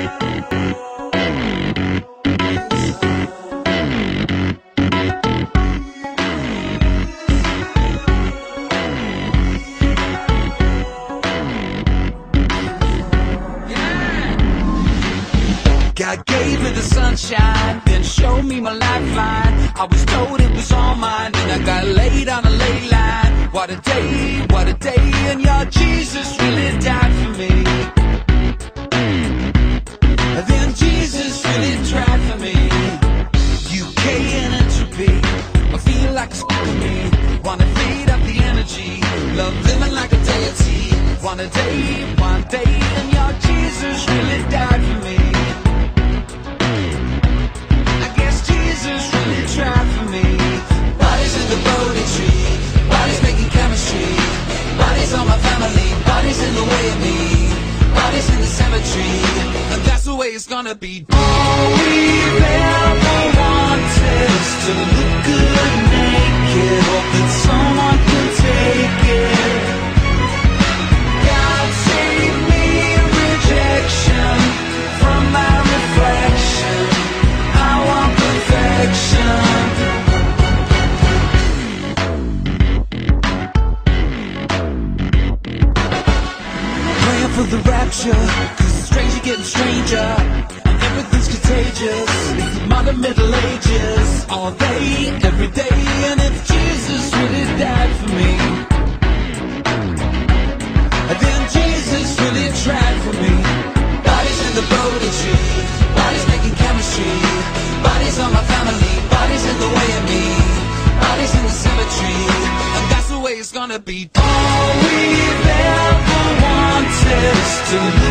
God gave me the sunshine, then showed me my lifeline. I was told it was all mine, then I got laid on a ley line. What a day, and your Jesus really died for me. Then Jesus really tried for me. UK and entropy, I feel like it's for me. Wanna feed up the energy, love living like a deity. One day, and your Jesus really died for me. Tried for me. Bodies in the Bodhi tree, bodies making chemistry, bodies on my family, bodies in the way of me, bodies in the cemetery, and that's the way it's gonna be. All we've ever wanted is to look good naked, hope that someone can take it. God save me rejection from my reflection. I want perfection. Praying for the rapture, 'cause the stranger getting stranger, and everything's contagious. It's the modern Middle Ages, all day, every day. And if Jesus really died for me, then Jesus really tried for me. Bodies in the Bodhi tree, bodies making chemistry, bodies on my family, bodies in the way of me, bodies in the cemetery, and that's the way it's gonna be. All we've ever wanted is to